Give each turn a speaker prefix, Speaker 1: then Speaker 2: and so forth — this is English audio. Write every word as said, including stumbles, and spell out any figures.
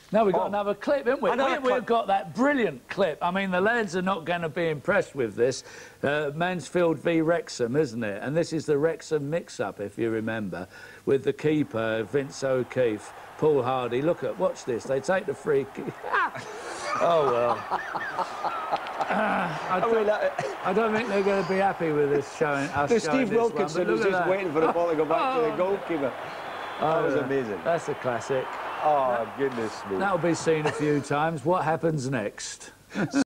Speaker 1: Now we've got
Speaker 2: Oh.
Speaker 1: another clip, haven't we?
Speaker 2: Another
Speaker 1: we
Speaker 2: clip.
Speaker 1: we've got that brilliant clip. I mean, the lads are not going to be impressed with this. Uh, Mansfield v Wrexham, isn't it? And this is the Wrexham mix-up, if you remember, with the keeper, Vince O'Keefe, Paul Hardy. Look at, watch this. They take the free kick. Oh, well. Uh, I, don't, I don't think they're going to be happy with this showing us.
Speaker 2: There's
Speaker 1: showing
Speaker 2: Steve
Speaker 1: this
Speaker 2: Wilkinson
Speaker 1: one,
Speaker 2: who's just
Speaker 1: that.
Speaker 2: waiting for the ball to go back
Speaker 1: oh,
Speaker 2: to the goalkeeper.
Speaker 1: Oh,
Speaker 2: that was
Speaker 1: yeah.
Speaker 2: amazing.
Speaker 1: That's a classic.
Speaker 2: Oh, goodness me.
Speaker 1: That'll be seen a few times. What happens next?